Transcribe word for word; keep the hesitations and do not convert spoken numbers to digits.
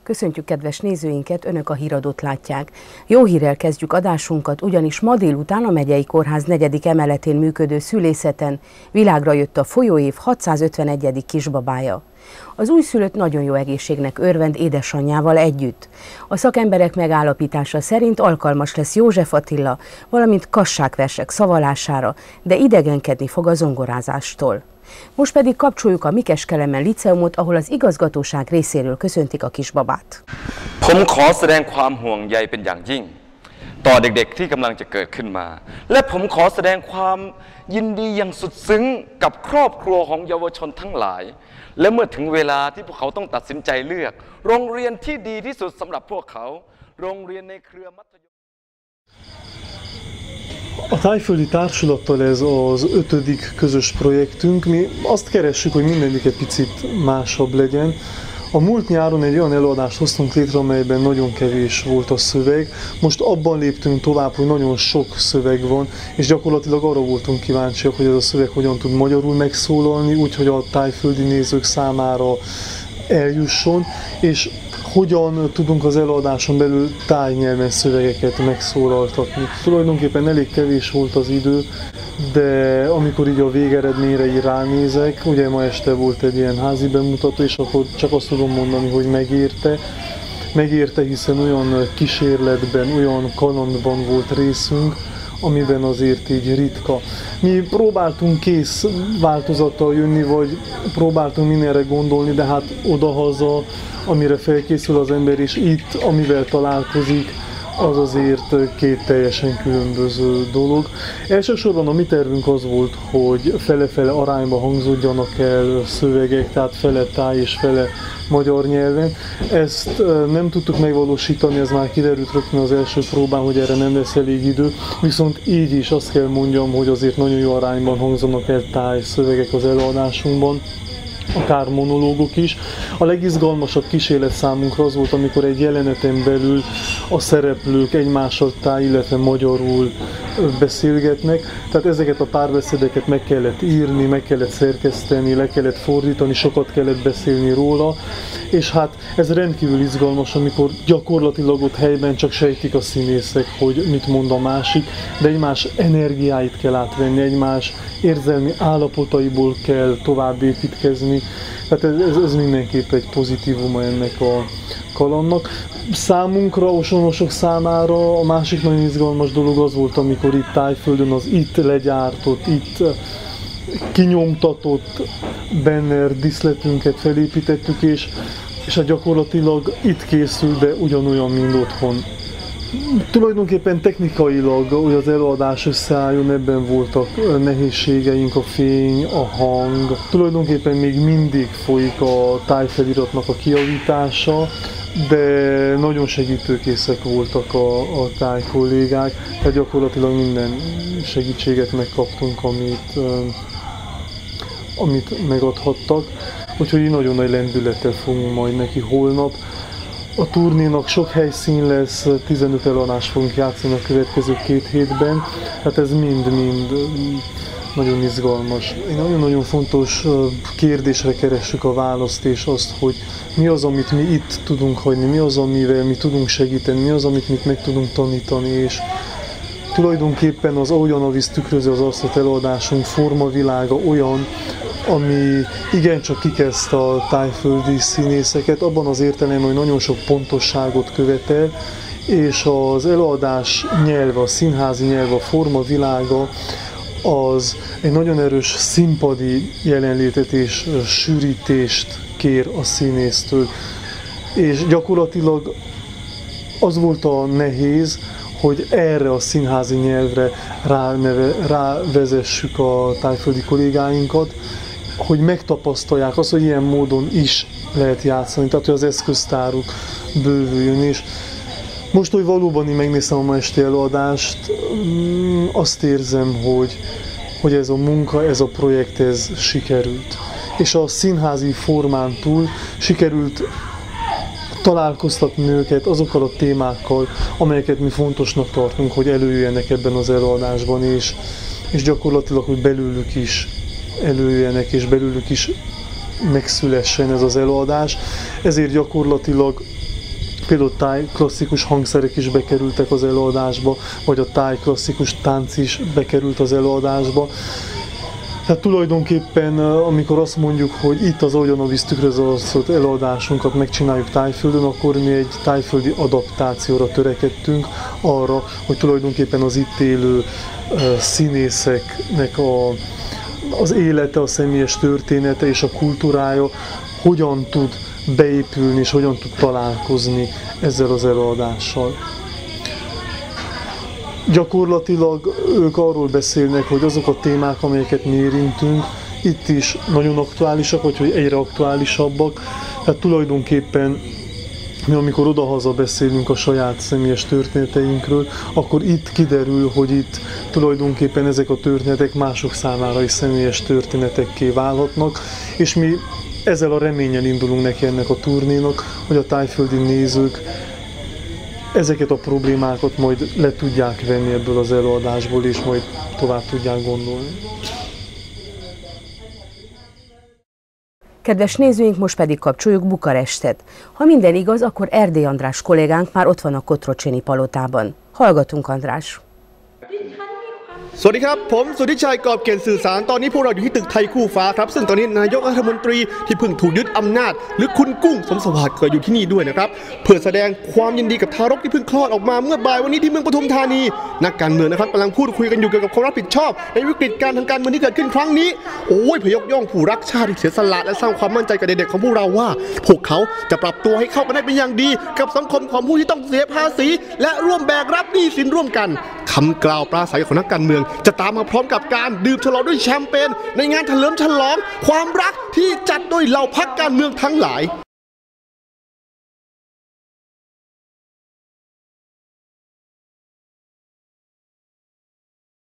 Köszöntjük kedves nézőinket, Önök a híradót látják. Jó hírrel kezdjük adásunkat, ugyanis ma délután a Megyei Kórház negyedik emeletén működő szülészeten világra jött a folyóév hatszázötvenegyedik kisbabája. Az újszülött nagyon jó egészségnek örvend édesanyjával együtt. A szakemberek megállapítása szerint alkalmas lesz József Attila, valamint kasságversek szavalására, de idegenkedni fog a zongorázástól. Most pedig kapcsoljuk a Mikes Kelemen Liceumot, ahol az igazgatóság részéről köszöntik a kisbabát. ผมขอแสดงความห่วงใยเป็นอย่างยิ่งต่อเด็กๆที่กำลังจะเกิดขึ้นมาและผมขอแสดงความยินดีอย่างสุดซึ้งกับครอบครัวของเยาวชนทั้งหลายและเมื่อถึงเวลาที่พวกเขาต้องตัดสินใจเลือกโรงเรียนที่ดีที่สุดสำหรับพวกเขาโรงเรียนในเครือมัธยม A Tájföldi Társulattal ez az ötödik közös projektünk. Mi azt keressük, hogy mindegyik egy picit másabb legyen. A múlt nyáron egy olyan előadást hoztunk létre, amelyben nagyon kevés volt a szöveg. Most abban léptünk tovább, hogy nagyon sok szöveg van, és gyakorlatilag arra voltunk kíváncsiak, hogy ez a szöveg hogyan tud magyarul megszólalni, úgyhogy a tájföldi nézők számára eljusson, és hogyan tudunk az előadáson belül tájnyelven szövegeket megszólaltatni. Tulajdonképpen elég kevés volt az idő, de amikor így a végeredményre így ránézek, ugye ma este volt egy ilyen házi bemutató, és akkor csak azt tudom mondani, hogy megérte. Megérte, hiszen olyan kísérletben, olyan kalandban volt részünk, amiben azért így ritka. Mi próbáltunk kész változattal jönni, vagy próbáltunk mindenre gondolni, de hát odahaza, amire felkészül az ember, és itt, amivel találkozik, az azért két teljesen különböző dolog. Elsősorban a mi tervünk az volt, hogy fele-fele arányba hangzódjanak el szövegek, tehát fele táj és fele magyar nyelven. Ezt nem tudtuk megvalósítani, ez már kiderült rögtön az első próbán, hogy erre nem lesz elég idő, viszont így is azt kell mondjam, hogy azért nagyon jó arányban hangzanak el táj szövegek az előadásunkban, akár monológok is. A legizgalmasabb kísérlet számunkra az volt, amikor egy jeleneten belül a szereplők egymással táj, illetve magyarul beszélgetnek. Tehát ezeket a párbeszédeket meg kellett írni, meg kellett szerkeszteni, le kellett fordítani, sokat kellett beszélni róla. És hát ez rendkívül izgalmas, amikor gyakorlatilag ott helyben csak sejtik a színészek, hogy mit mond a másik, de egymás energiáit kell átvenni, egymás érzelmi állapotaiból kell tovább építkezni. Tehát ez, ez, ez mindenképp egy pozitívuma ennek a kalandnak. Számunkra, osonosok számára a másik nagyon izgalmas dolog az volt, amikor itt Tájföldön az itt legyártott, itt kinyomtatott banner diszletünket felépítettük, és, és hát gyakorlatilag itt készül, de ugyanolyan, mint otthon. Tulajdonképpen technikailag, hogy az előadás összeálljon, ebben voltak nehézségeink, a fény, a hang. Tulajdonképpen még mindig folyik a tájfeliratnak a kijavítása, de nagyon segítőkészek voltak a, a táj kollégák, tehát gyakorlatilag minden segítséget megkaptunk, amit, amit megadhattak. Úgyhogy nagyon nagy lendülettel fogunk majd neki holnap. A turnénak sok helyszín lesz, tizenöt előadást fogunk játszani a következő két hétben, hát ez mind-mind nagyon izgalmas. Egy nagyon-nagyon fontos kérdésre keressük a választ, és azt, hogy mi az, amit mi itt tudunk hagyni, mi az, amivel mi tudunk segíteni, mi az, amit mi meg tudunk tanítani, és tulajdonképpen az Ahogyan a víz tükrözi az arcot előadásunk formavilága olyan, ami igencsak kikezdte a tájföldi színészeket, abban az értelemben, hogy nagyon sok pontosságot követel, és az előadás nyelve, a színházi nyelve, a formavilága az egy nagyon erős színpadi jelenlétet és sűrítést kér a színésztől. És gyakorlatilag az volt a nehéz, hogy erre a színházi nyelvre ráneve, rávezessük a tájföldi kollégáinkat, hogy megtapasztalják azt, hogy ilyen módon is lehet játszani, tehát hogy az eszköztáruk bővüljön. És most, hogy valóban én megnéztem a ma esti előadást, azt érzem, hogy, hogy ez a munka, ez a projekt, ez sikerült. És a színházi formán túl sikerült találkoztatni őket azokkal a témákkal, amelyeket mi fontosnak tartunk, hogy előjöjjenek ebben az előadásban, és, és gyakorlatilag, hogy belőlük is előjöjjenek, és belőlük is megszülessen ez az előadás. Ezért gyakorlatilag Például táj klasszikus hangszerek is bekerültek az előadásba, vagy a táj klasszikus tánc is bekerült az előadásba. Tehát tulajdonképpen, amikor azt mondjuk, hogy itt az Oljanovíz tükrözőszót előadásunkat megcsináljuk Tájföldön, akkor mi egy tájföldi adaptációra törekedtünk arra, hogy tulajdonképpen az itt élő színészeknek a, az élete, a személyes története és a kultúrája hogyan tud beépülni és hogyan tud találkozni ezzel az előadással. Gyakorlatilag ők arról beszélnek, hogy azok a témák, amelyeket mi érintünk, itt is nagyon aktuálisak, vagy hogy egyre aktuálisabbak. Tehát tulajdonképpen mi amikor odahaza beszélünk a saját személyes történeteinkről, akkor itt kiderül, hogy itt tulajdonképpen ezek a történetek mások számára is személyes történetekké válhatnak, és mi ezzel a reménnyel indulunk neki ennek a turnénak, hogy a tájföldi nézők ezeket a problémákat majd le tudják venni ebből az előadásból, és majd tovább tudják gondolni. Kedves nézőink, most pedig kapcsoljuk Bukarestet. Ha minden igaz, akkor Erdély András kollégánk már ott van a Kotrocsényi palotában. Hallgatunk, András! สวัสดีครับผมสุทธิชัยกอบเกณฑ์สื่อสารตอนนี้พวกเราอยู่ที่ตึกไทยคู่ฟ้าครับซึ่งตอนนี้นายกรัฐมนตรีที่เพิ่งถูกยึดอำนาจหรือคุณกุ้งสมสวัสดิ์ก็อยู่ที่นี่ด้วยนะครับเพื่อแสดงความยินดีกับทารกที่เพิ่งคลอดออกมาเมื่อบ่ายวันนี้ที่เมืองปทุมธานีนักการเมืองนะครับกำลังพูดคุยกันอยู่เกี่ยวกับความรับผิดชอบในวิกฤตการทางการเมืองที่เกิดขึ้นครั้งนี้โอ้ยพยกย่องผู้รักชาติที่เสียสละและสร้างความมั่นใจกับเด็กๆของพวกเราว่าพวกเขาจะปรับตัวให้เข้ากันได้เป็นอย่างดีกับสังคมของผู้ที่ต้องเสียภาษีและร่วมแบกรับหนี้สินร่วมกันคำกล่าวปราศัยของนักการเมืองจะตามมาพร้อมกับการดื่มฉลองด้วยแชมเปญในงานเฉลิมฉลองความรักที่จัดโดยเหล่าพรรคการเมืองทั้งหลาย